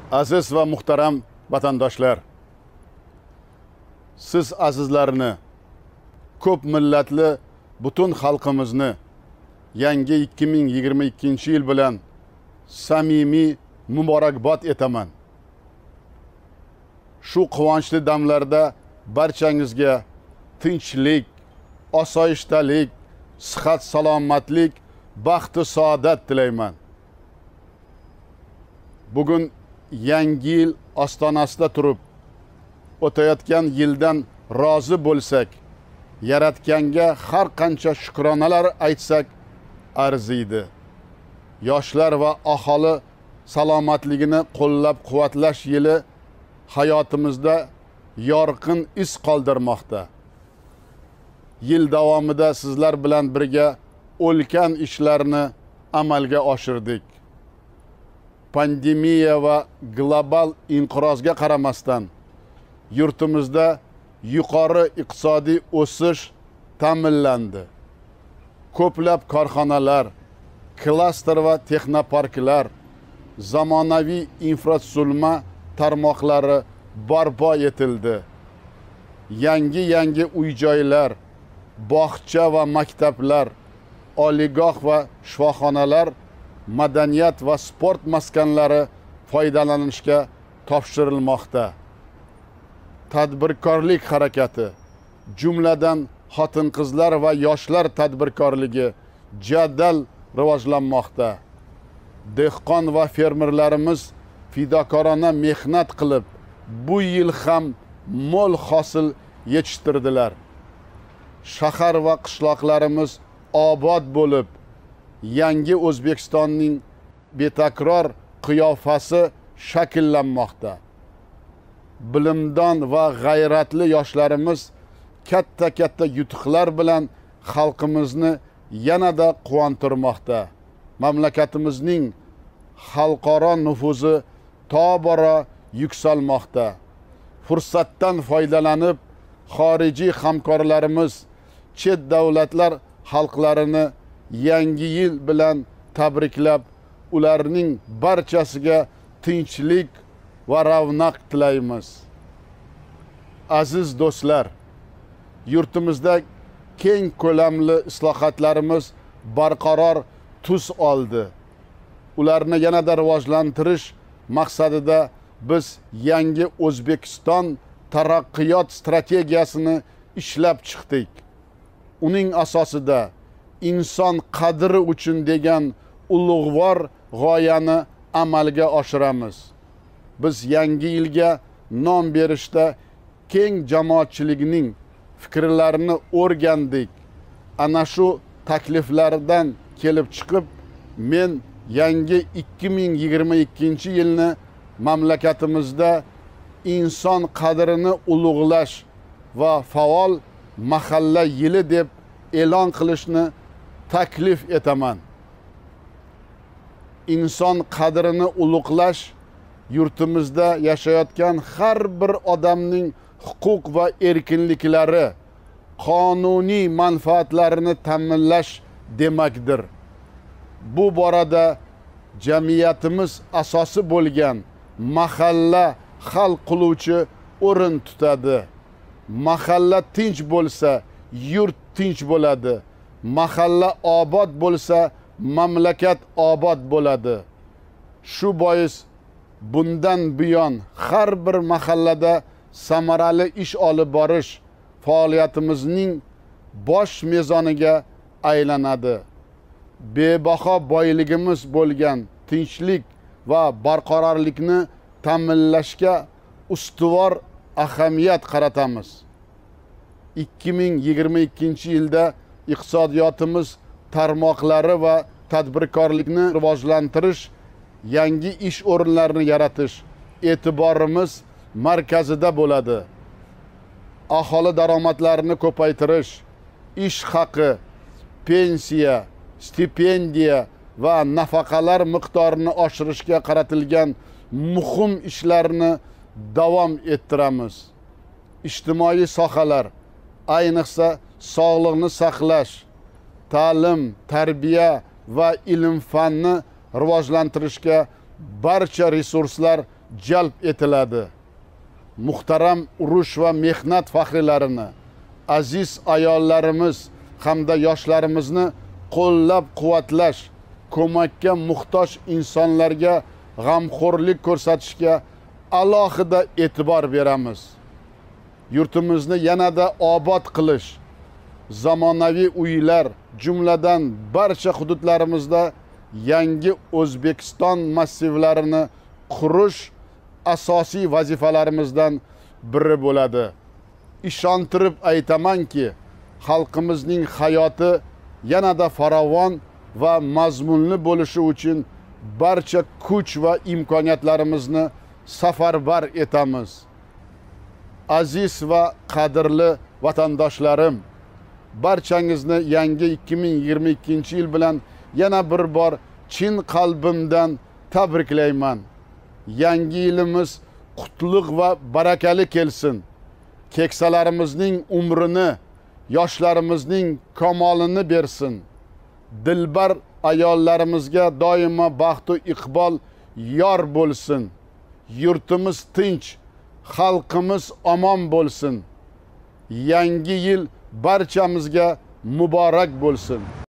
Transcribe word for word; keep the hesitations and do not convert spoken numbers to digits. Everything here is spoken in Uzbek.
Aziz va muhtaram vatandoshlar, siz azizlarni, ko'p millatli butun xalqimizni yangi ikki ming yigirma ikkinchi yil bilan samimiy muborakbod etaman. Shu quvonchli damlarda barchangizga tinchlik, osoyishtalik, sihat salomatlik, baxt va saodat tilayman. Bugun yangi yil ostonasida turib, o'tayotgan yildan rozi bo'lsak, Yaratganga har qancha shukronalar aytsak arziydi. Yoshlar va aholi salomatligini qo'llab-quvvatlash yili hayotimizda yorqin iz qoldirmoqda. Yil davomida sizlar bilan birga ulkan ishlarni amalga oshirdik. Pandemiya va global inqirozga qaramasdan yurtimizda yuqori iqtisodiy o'sish ta'minlandi. Ko'plab korxonalar, klaster va texnoparklar, zamonaviy infratuzilma tarmoqlari barpo etildi. Yangi-yangi uy-joylar, bog'cha va maktablar, oliygoh va shifoxonalar, madaniyat va sport maskanlari foydalanishga topshirilmoqda. Tadbirkorlik harakati, jumladan xotin-qizlar va yoshlar tadbirkorligi jadal rivojlanmoqda. Dehqon va fermerlarimiz fidokorona mehnat qilib, bu yil ham mo'l hosil yetishtirdilar. Shahar va qishloqlarimiz obod bo'lib, yangi O'zbekistonning betakror qiyofasi shakllanmoqda. Bilimdon va g'ayratli yoshlarimiz katta-katta yutuqlar bilan xalqimizni yanada quvontirmoqda. Mamlakatimizning xalqaro nufuzi tobora yuksalmoqda. Fursatdan foydalanib, xorijiy hamkorlarimiz chet davlatlar xalqlarini yangi yil bilan tabriklab, ularning barchasiga tinchlik va ravnaq tilaymiz. Aziz do'stlar, yurtimizda keng ko'lamli islohotlarimiz barqaror tus oldi. Ularni yanada rivojlantirish maqsadida biz yangi O'zbekiston taraqqiyot strategiyasini ishlab chiqdik. Uning asosida inson qadri uchun degan ulug'vor g'oyani amalga oshiramiz. Biz yangi yilga nom berishda keng jamoatchilikning fikrlarini o'rgandik. Ana shu takliflardan kelib chiqib, men yangi ikki ming yigirma ikkinchi yilni mamlakatimizda inson qadrini ulug'lash va faol mahalla yili deb e'lon qilishni taklif etaman. Inson qadrini ulug'lash yurtimizda yashayotgan har bir odamning huquq va erkinliklari, qonuniy manfaatlarini ta'minlash demakdir. Bu borada jamiyatimiz asosi bo'lgan mahalla hal qiluvchi o'rin tutadi. Mahalla tinch bo'lsa, yurt tinch bo'ladi. Mahalla obod bo'lsa, mamlakat obod bo'ladi. Shu bois bundan buyon har bir mahallada samarali ish olib borish faoliyatimizning bosh mezoniga aylanadi. Bebaho boyligimiz bo'lgan tinchlik va barqarorlikni ta'minlashga ustuvor ahamiyat qaratamiz. ikki ming yigirma ikkinchi yilda iqtisodiyotimiz tarmoqlari va tadbirkorlikni rivojlantirish, yangi ish o'rinlarini yaratish e'tiborimiz markazida bo'ladi. Aholi daromadlarini ko'paytirish, ish haqi, pensiya, stipendiya va nafaqalar miqdorini oshirishga qaratilgan muhim ishlarni davom ettiramiz. Ijtimoiy sohalar, ayniqsa sog'liqni saqlash, ta'lim, tarbiya va ilm-fanni rivojlantirishga barcha resurslar jalb etiladi. Muhtaram urush va mehnat faxriylarini, aziz ayollarimiz hamda yoshlarimizni qo'llab-quvvatlash, ko'makka muhtoj insonlarga g'amxo'rlik ko'rsatishga alohida e'tibor beramiz. Yurtimizni yanada obod qilish, zamonaviy uylar, jumladan barcha hududlarimizda yangi O'zbekiston massivlarini qurish asosiy vazifalarimizdan biri bo'ladi. Ishontirib aytamanki, xalqimizning hayoti yanada farovon va mazmunli bo'lishi uchun barcha kuch va imkoniyatlarimizni safarbar etamiz. Aziz va qadrli vatandoshlarim, barchangizni yangi ikki ming yigirma ikkinchi yil bilan yana bir bor chin qalbimdan tabriklayman. Yangi yilimiz qutlug' va barakali kelsin. Keksalarimizning umrini, yoshlarimizning kamolini bersin. Dilbar ayollarimizga doimo baxt va iqbol yor bo'lsin. Yurtimiz tinch, xalqimiz omon bo'lsin. Yangi yil barchamizga muborak bo'lsin.